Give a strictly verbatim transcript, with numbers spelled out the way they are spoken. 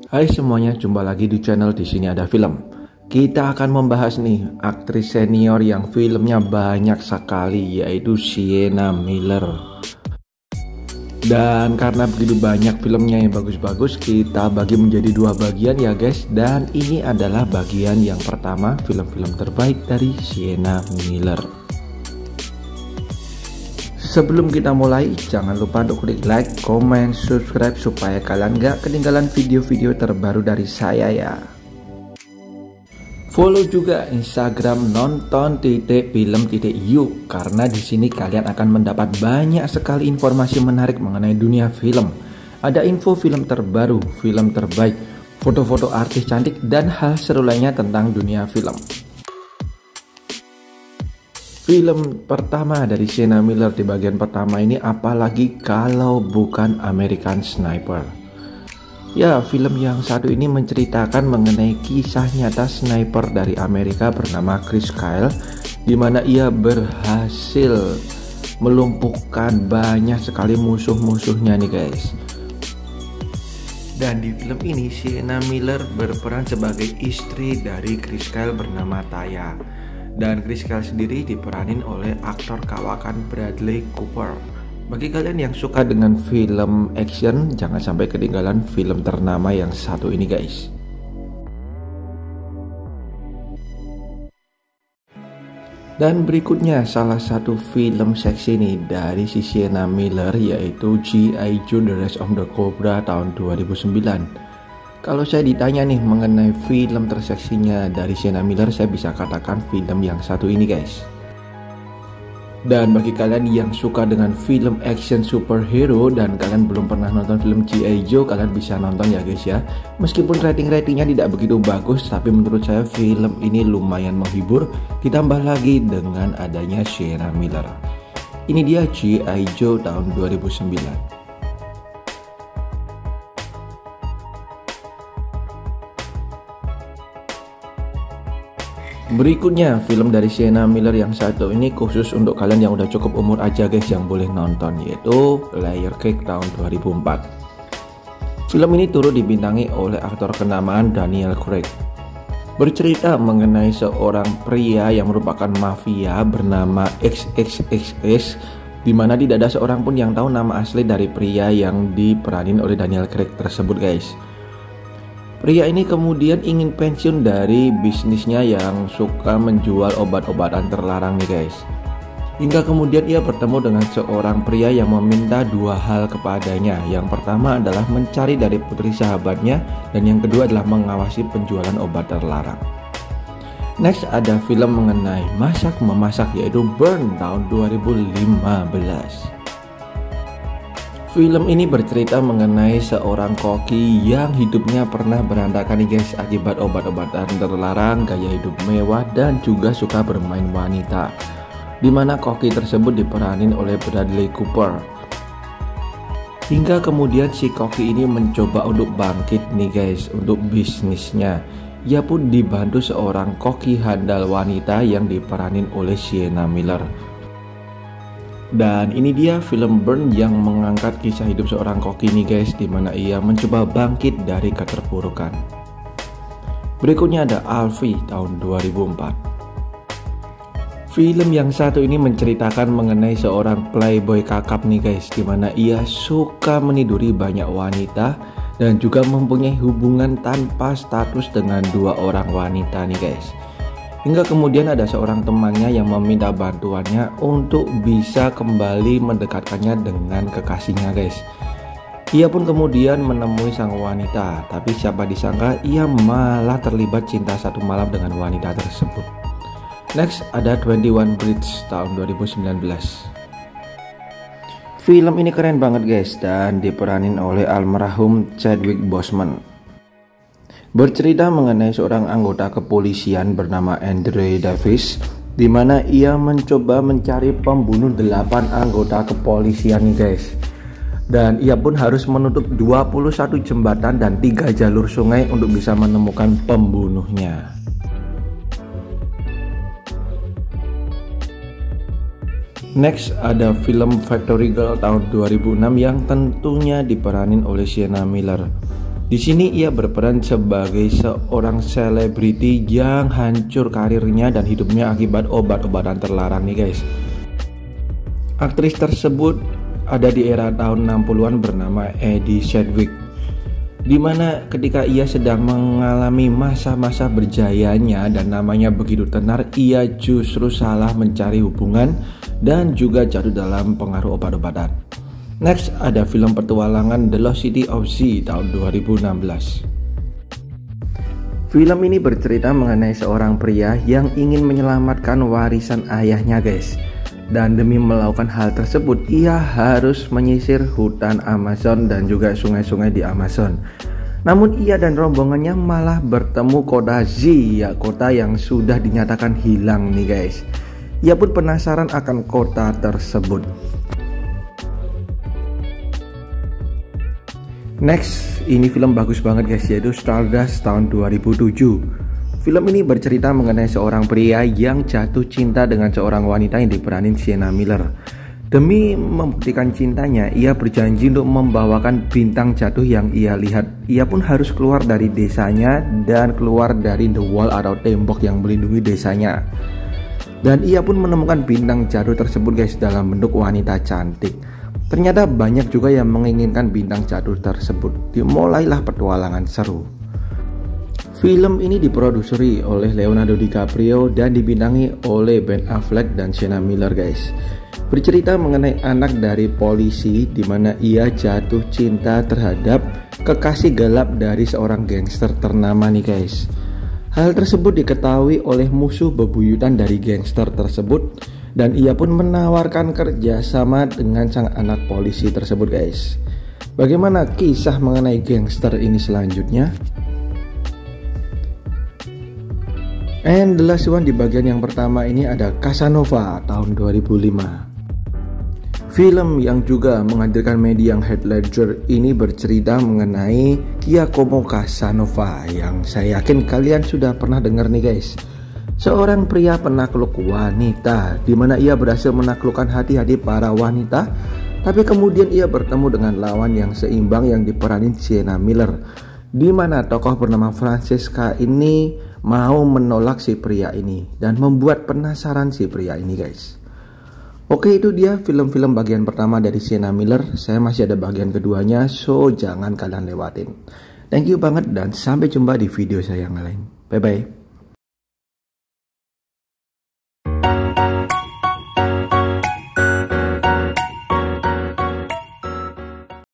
Hai semuanya, jumpa lagi di channel Di Sini Ada Film. Kita akan membahas nih aktris senior yang filmnya banyak sekali, yaitu Sienna Miller. Dan karena begitu banyak filmnya yang bagus-bagus, kita bagi menjadi dua bagian ya guys. Dan ini adalah bagian yang pertama, film-film terbaik dari Sienna Miller. Sebelum kita mulai, jangan lupa untuk klik like, comment, subscribe supaya kalian gak ketinggalan video-video terbaru dari saya ya. Follow juga Instagram nonton titik film titik yuk, karena di sini kalian akan mendapat banyak sekali informasi menarik mengenai dunia film. Ada info film terbaru, film terbaik, foto-foto artis cantik, dan hal seru lainnya tentang dunia film. Film pertama dari Sienna Miller di bagian pertama ini apalagi kalau bukan American Sniper. Ya, film yang satu ini menceritakan mengenai kisah nyata sniper dari Amerika bernama Chris Kyle, di mana ia berhasil melumpuhkan banyak sekali musuh-musuhnya nih guys. Dan di film ini Sienna Miller berperan sebagai istri dari Chris Kyle bernama Taya. Dan Chris Kyle sendiri diperanin oleh aktor kawakan Bradley Cooper. Bagi kalian yang suka dengan film action, jangan sampai ketinggalan film ternama yang satu ini guys. Dan berikutnya salah satu film seksi nih dari si Sienna Miller, yaitu G I Joe The Rise of the Cobra tahun dua ribu sembilan. Kalau saya ditanya nih mengenai film terseksinya dari Sienna Miller, saya bisa katakan film yang satu ini guys. Dan bagi kalian yang suka dengan film action superhero dan kalian belum pernah nonton film G I Joe, kalian bisa nonton ya guys ya. Meskipun rating-ratingnya tidak begitu bagus, tapi menurut saya film ini lumayan menghibur. Ditambah lagi dengan adanya Sienna Miller. Ini dia G I Joe tahun dua ribu sembilan. Berikutnya film dari Sienna Miller yang satu ini khusus untuk kalian yang udah cukup umur aja guys yang boleh nonton, yaitu Layer Cake tahun dua ribu empat. Film ini turut dibintangi oleh aktor kenamaan Daniel Craig. Bercerita mengenai seorang pria yang merupakan mafia bernama X X X S, di mana tidak ada seorang pun yang tahu nama asli dari pria yang diperanin oleh Daniel Craig tersebut guys. Pria ini kemudian ingin pensiun dari bisnisnya yang suka menjual obat-obatan terlarang nih guys. Hingga kemudian ia bertemu dengan seorang pria yang meminta dua hal kepadanya. Yang pertama adalah mencari dari putri sahabatnya, dan yang kedua adalah mengawasi penjualan obat terlarang. Next ada film mengenai masak-memasak, yaitu Burn tahun dua ribu lima belas. Film ini bercerita mengenai seorang koki yang hidupnya pernah berantakan nih guys akibat obat-obatan terlarang, gaya hidup mewah, dan juga suka bermain wanita. Dimana koki tersebut diperanin oleh Bradley Cooper. Hingga kemudian si koki ini mencoba untuk bangkit nih guys untuk bisnisnya. Ia pun dibantu seorang koki handal wanita yang diperanin oleh Sienna Miller. Dan ini dia film Burn yang mengangkat kisah hidup seorang koki nih guys, dimana ia mencoba bangkit dari keterpurukan. Berikutnya ada Alfie tahun dua ribu empat. Film yang satu ini menceritakan mengenai seorang playboy kakap nih guys, dimana ia suka meniduri banyak wanita dan juga mempunyai hubungan tanpa status dengan dua orang wanita nih guys. Hingga kemudian ada seorang temannya yang meminta bantuannya untuk bisa kembali mendekatkannya dengan kekasihnya guys. Ia pun kemudian menemui sang wanita, tapi siapa disangka ia malah terlibat cinta satu malam dengan wanita tersebut. Next ada dua puluh satu Bridge tahun dua ribu sembilan belas. Film ini keren banget guys dan diperanin oleh almarhum Chadwick Boseman. Bercerita mengenai seorang anggota kepolisian bernama Andre Davis, di mana ia mencoba mencari pembunuh delapan anggota kepolisian nih guys. Dan ia pun harus menutup dua puluh satu jembatan dan tiga jalur sungai untuk bisa menemukan pembunuhnya. Next ada film Factory Girl tahun dua ribu enam yang tentunya diperanin oleh Sienna Miller. Di sini ia berperan sebagai seorang selebriti yang hancur karirnya dan hidupnya akibat obat-obatan terlarang nih guys. Aktris tersebut ada di era tahun enam puluhan bernama Eddie Sedgwick, dimana ketika ia sedang mengalami masa-masa berjayanya dan namanya begitu tenar, ia justru salah mencari hubungan dan juga jatuh dalam pengaruh obat-obatan. Next ada film petualangan The Lost City of Z tahun dua ribu enam belas. Film ini bercerita mengenai seorang pria yang ingin menyelamatkan warisan ayahnya guys. Dan demi melakukan hal tersebut ia harus menyisir hutan Amazon dan juga sungai-sungai di Amazon. Namun ia dan rombongannya malah bertemu kota Z, ya kota yang sudah dinyatakan hilang nih guys. Ia pun penasaran akan kota tersebut. Next, ini film bagus banget guys, yaitu Stardust tahun dua ribu tujuh. Film ini bercerita mengenai seorang pria yang jatuh cinta dengan seorang wanita yang diperanin Sienna Miller. Demi membuktikan cintanya, ia berjanji untuk membawakan bintang jatuh yang ia lihat. Ia pun harus keluar dari desanya dan keluar dari the wall atau tembok yang melindungi desanya. Dan ia pun menemukan bintang jatuh tersebut guys dalam bentuk wanita cantik. Ternyata banyak juga yang menginginkan bintang jatuh tersebut. Dimulailah petualangan seru. Film ini diproduseri oleh Leonardo DiCaprio dan dibintangi oleh Ben Affleck dan Sienna Miller guys. Bercerita mengenai anak dari polisi di mana ia jatuh cinta terhadap kekasih gelap dari seorang gangster ternama nih guys. Hal tersebut diketahui oleh musuh bebuyutan dari gangster tersebut dan ia pun menawarkan kerjasama dengan sang anak polisi tersebut guys. Bagaimana kisah mengenai gangster ini selanjutnya? And the last one di bagian yang pertama ini ada Casanova tahun dua ribu lima. Film yang juga menghadirkan medium Heath Ledger ini bercerita mengenai Giacomo Casanova yang saya yakin kalian sudah pernah dengar nih guys. Seorang pria penakluk wanita di mana ia berhasil menaklukkan hati-hati para wanita, tapi kemudian ia bertemu dengan lawan yang seimbang yang diperanin Sienna Miller, di mana tokoh bernama Francesca ini mau menolak si pria ini dan membuat penasaran si pria ini guys. Oke, itu dia film-film bagian pertama dari Sienna Miller. Saya masih ada bagian keduanya, so jangan kalian lewatin. Thank you banget dan sampai jumpa di video saya yang lain. Bye bye.